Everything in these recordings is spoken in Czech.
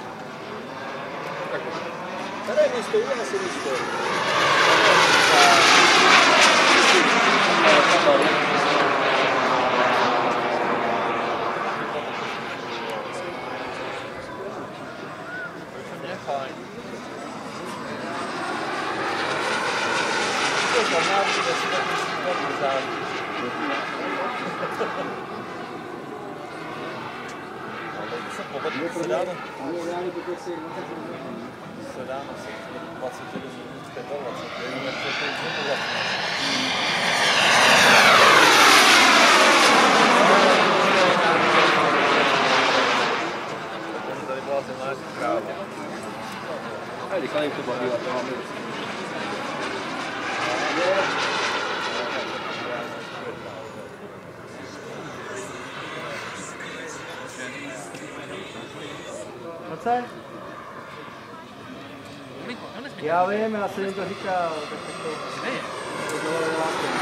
Tady je místo, udělá si místo. Sedano, 21 minut, 25, jenom jak se to znovu vlastně. Tady byla zemlářská kráva. Hej, rychle jim to bavila, to máme. Co? Já vím, já jsem jim to říkal, tak to bylo vylákem,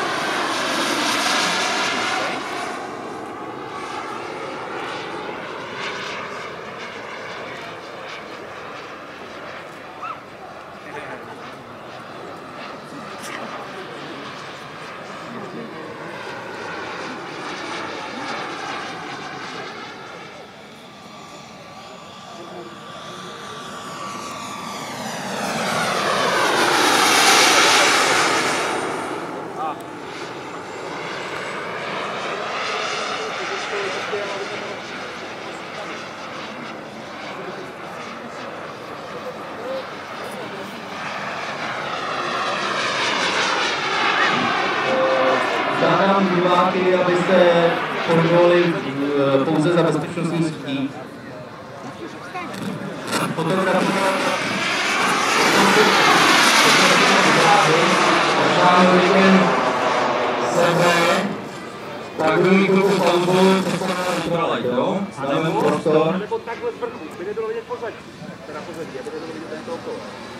Žádám diváky, abyste kontrolovali pouze za bezpečnostní sítí. Tak budu mít klubu stavbu, co se nám vybrali, jo? Dáme mu prostor. Nebo takhle z vrchu, by nebylo vidět pozadí. Teda pozadí, aby nebylo vidět tento okolo.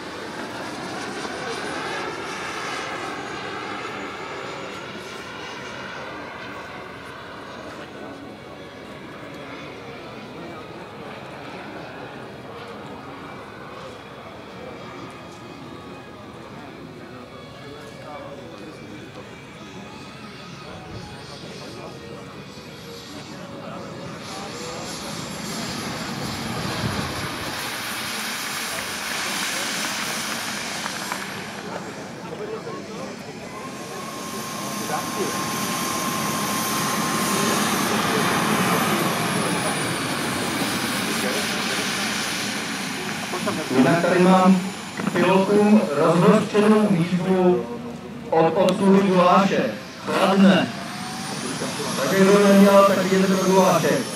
Jinak tady mám pilotům rozhořčenou výzvu od odsluhy Guláše. Chladne. Takže kdo neměl, tak jděte do Guláše.